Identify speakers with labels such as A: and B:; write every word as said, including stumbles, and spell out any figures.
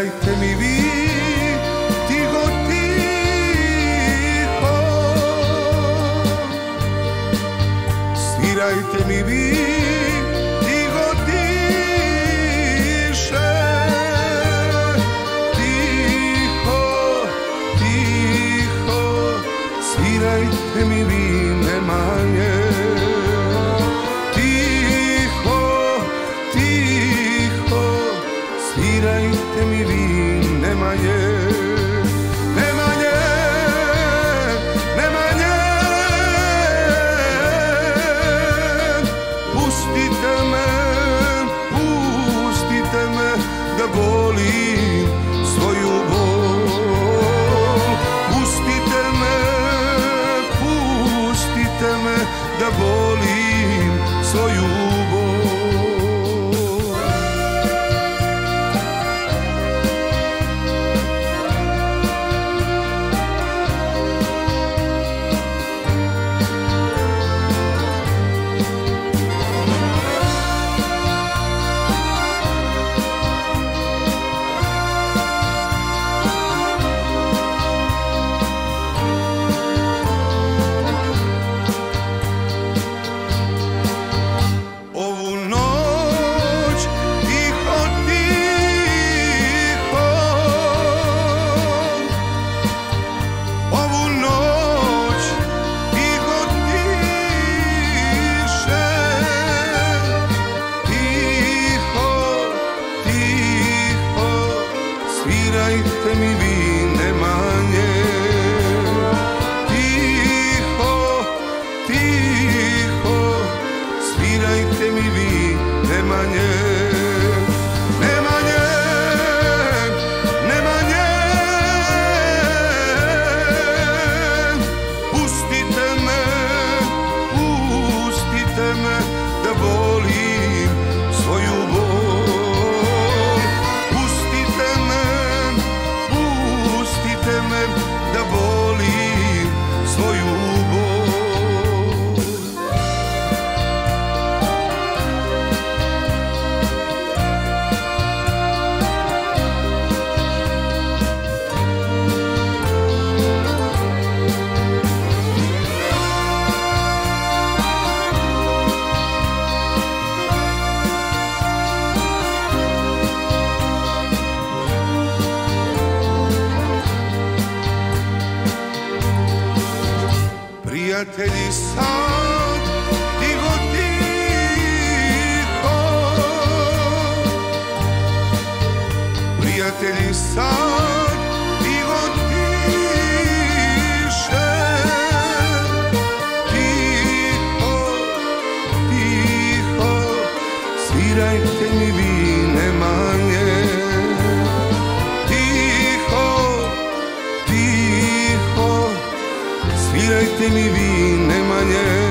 A: svirajte mi vi tiho, tiho. Svirajte mi vi tiho, tiše. Tiho, tiho. Svirajte mi vi ne manje. Svirajte mi vi ne manje, ne manje, ne manje. Pustite me, pustite me da volim svoju bol. Pustite me, pustite me da volim svoju bol. Svirajte mi vi ne manje. Tiho, tiho. Svirajte mi vi ne manje. Ne manje, ne manje. Pustite me, pustite me da volim svoju bol. Pustite me, pustite me da volim svoju bol. Prijatelji sad, tiho, tiho. Prijatelji sad, tiho, tiše. Tiho, tiho. Svirajte mi vi ne manje. Tiho, tiho. Svirajte mi vi ne manje.